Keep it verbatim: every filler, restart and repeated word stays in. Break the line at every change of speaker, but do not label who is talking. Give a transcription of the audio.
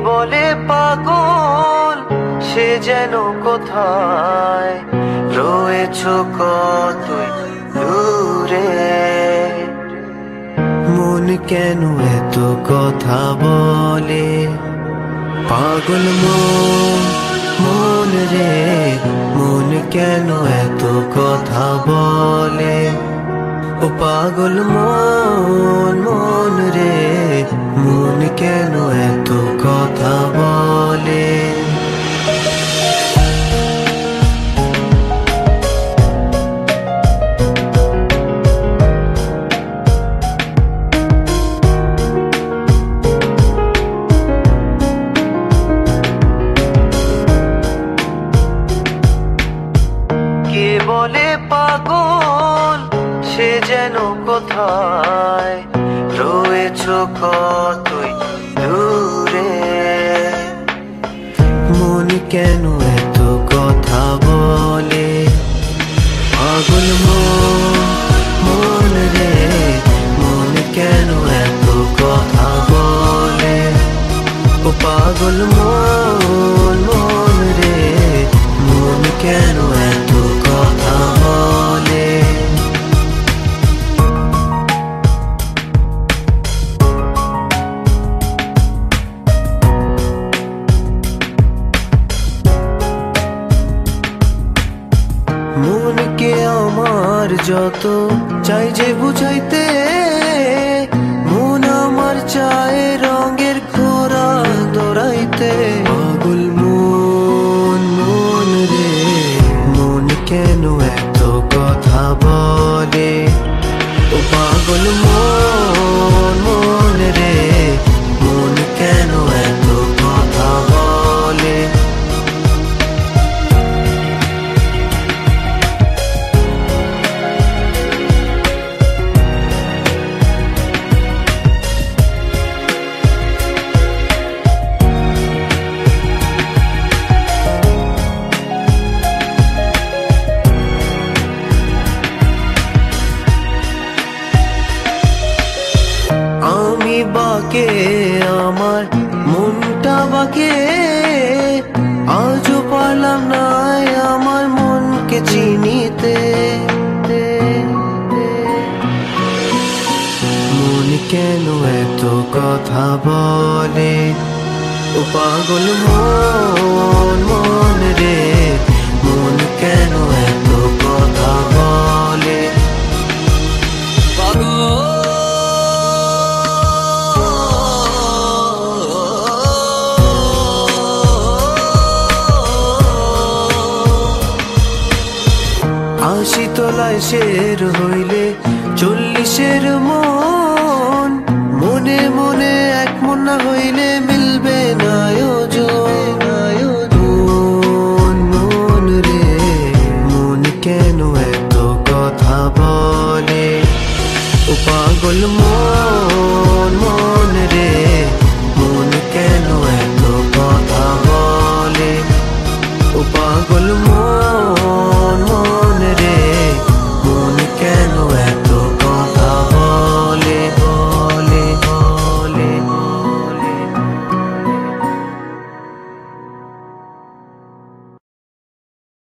বলে পাগল সে যেন কোথায় রয়েছো কতই দূরে। মন কেন এত কথা বলে পাগল মন, মন রে মন কেন এত কথা বলে ও পাগল মন, মন রে মন কেন এত কথা বলে। কে বলে পাগল সে যেন কোথায় রয়েছো কতই দূরে। মন কেন এত কথা বলে পাগল মন, মন রে মন কেন এত কথা বলে ও পাগল মন, মন রে মন কেন এত কথা বলে। মনকে আমার যত চাই যে বুঝাইতে, মন আমার চায় রঙের ঘোড়া দৌড়াইতে। পাগল মন, মন রে মন কেন এত কথা বলে ও পাগল মন, মন রে মন কেন এত কথা বলে। আমি বাকে আমার মনটা বাকে, আজও পারলাম না আমার মনকে চিনিতে। মন কেন এত কথা বলে ও পাগল মন, মন রে মন কেন এত কথা বলে। পাগল আশি তলায় শের হইলে চল্লিশের মন, মনে মনে এক মন না হইলে মিলবে না আয়োজন। মন, মন রে মন কেন এত কথা বলে ও পাগল মন, মন রে মন কেন এত কথা বলে ও পাগল মন।